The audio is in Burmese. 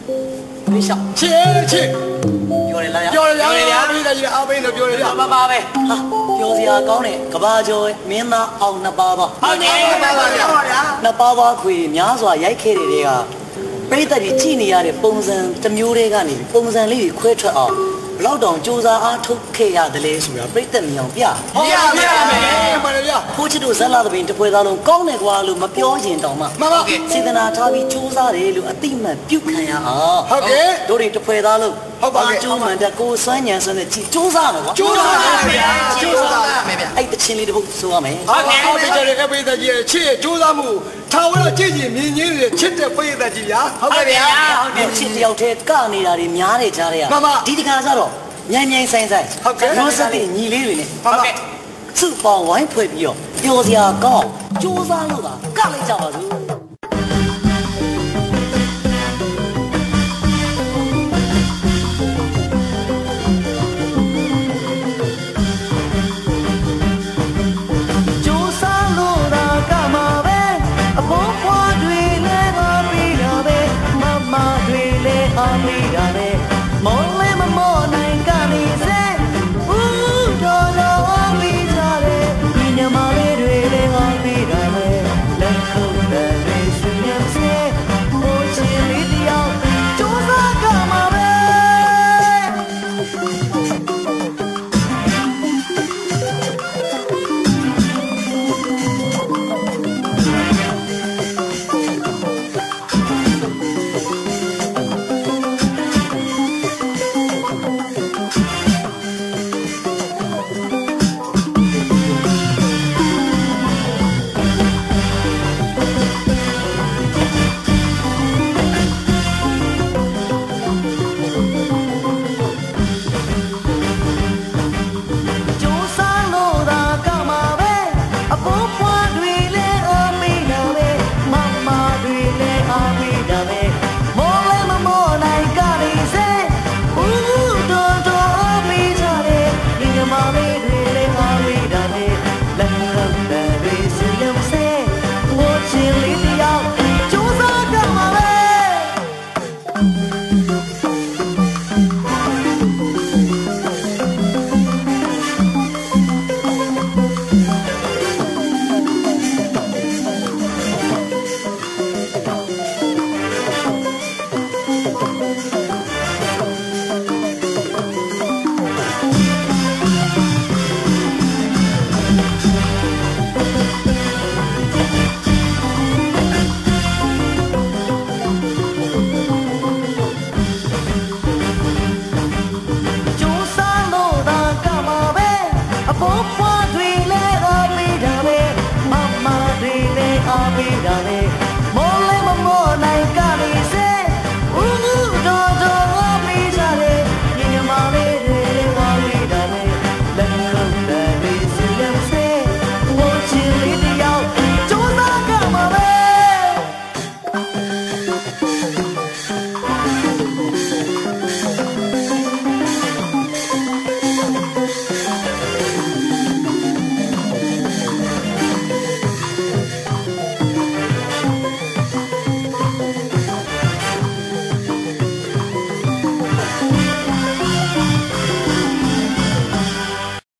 你想切， ပြောတယ်လားဗျာပြောတယ်ဗျာပြီးတယ်ကြီးအပိန်းတို့ပြောတယ်ဗျာပါပဲဟာပြောစရာကောင်းတယ်ကဘာကျော်မင်းသားအောင်နှစ်ပါးပါဟုတ်တယ်ပါပါဗျာနှစ်ပါးပါခွေများစွာရိုက်ခဲ့တဲ့တွေကပြိတ္တကြီးကြည်နေရတဲ့ပုံစံတစ်မျိုးတွေကနေပုံစံလေးတွေခွဲထွက်အောင်ဘလောက်တောင်စူးစမ်းအားထုတ်ခဲ့ရတယ်လဲဆိုတာပြိတ္တမြောင်ပြဟုတ်ရမယ်မှန်တယ်ဗျာဖိုးချစ်တို့ဇက်လာသဘင်တစ်ဖွဲသားလုံးကောင်းတယ်ကွာလို့မပြောရင်တောင်မှမှန်ပါစေတနာထားပြီးစူးစမ်းတယ်လို့အတိမတ်ပြုတ်ခံရအောင်ဟုတ်ကဲ့တို့တွေတစ်ဖွဲသားလုံးဟုတ်ပါကျိုးမှန်တဲ့ကိုစွမ်းညံစွမ်းတဲ့ကြည်စူးစမ်းမယ်ကွာစူးစမ်းပါဗျာစူးစမ်းပါမယ်ဗျာအဲ့တချင်းလေးတစ်ပုတ်ဆိုရမယ်ဟုတ်ကဲ့ဟုတ်ကဲ့အပိန်းတို့ကြီးချစ်စူးစမ်းမှုထားဝဲတော့ကြည်မြင်ကြီးနေတဲ့ချစ်တဲ့ပိန်းတို့ကြီးဗျာဟုတ်ကဲ့ဗျာဟုတ်တယ်ချစ်တယောက်တည်းကနေတာတွေများနေကြတဲ့ဒီတခါကျတော့မြိုင်ဆိုင်ဟုတ်ကဲ့ရိုးစတဲ့ညီလေးတွေနဲ့ဟုတ်ကဲ့စုပေါင်းဝိုင်းဖွဲ့ပြီးတော့ပျော်စရာကောင်းစူးစမ်းလို့ကလိုက်ကြပါစို့